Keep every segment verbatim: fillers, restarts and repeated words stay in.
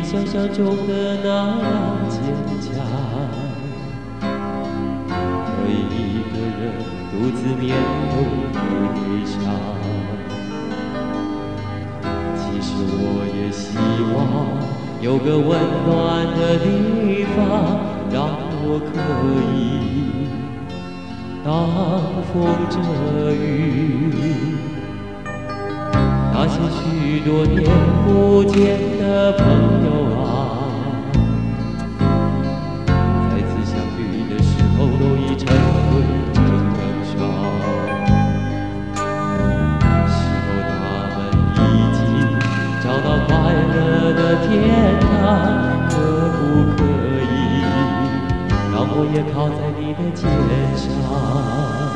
想象中的那样坚强，可以一个人独自面对悲伤。其实我也希望有个温暖的地方，让我可以挡风遮雨。那些许多年不见的朋友啊，再次相遇的时候都已成为成双。是否他们已经找到快乐的天堂？可不可以让我也靠在你的肩上？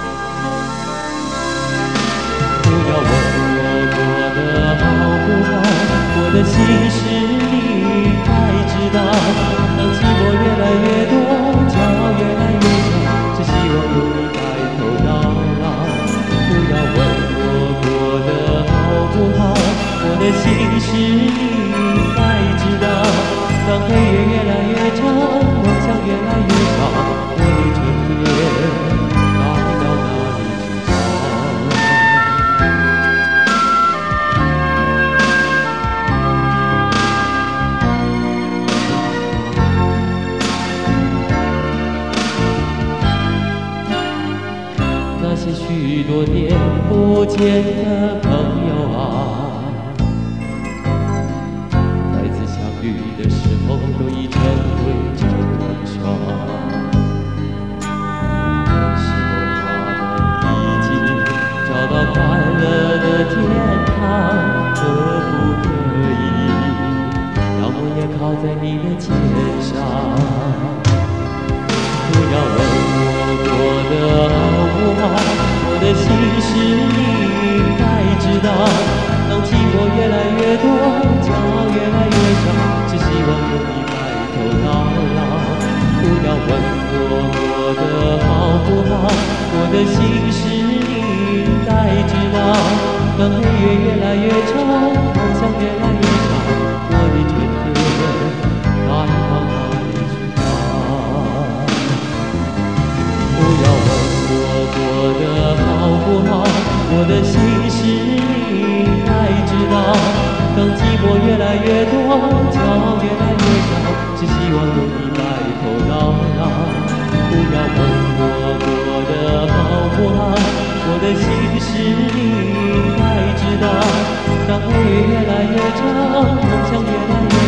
不要问我的心事你该知道，当寂寞越来越多，骄傲越来越少，只希望有你白头到老。不要问我过得好不好，我的心事你该知道，当黑夜越来越长，梦想越来越少，我的春天该到哪里去找？那些许多年不见的朋友啊，再次相遇的时候都已成为成双。是否他们已经找到快乐的天堂？可不可以让我也靠在你的肩上？不要问我过得好不好，我的心事你该知道。当寂寞越来越多，骄傲越来越少，只希望有你白头到老。不要问我过得好不好，我的心事你该知道。当黑夜越来越长，梦想越来越少，我的春天该到哪里去找？不要问我过得好不好，我的心事你该知道。当寂寞越来越多，骄傲越来越少，只希望有你白头到老。不要问我过得好不好，我的心事你该知道。当黑夜越来越长，梦想越来越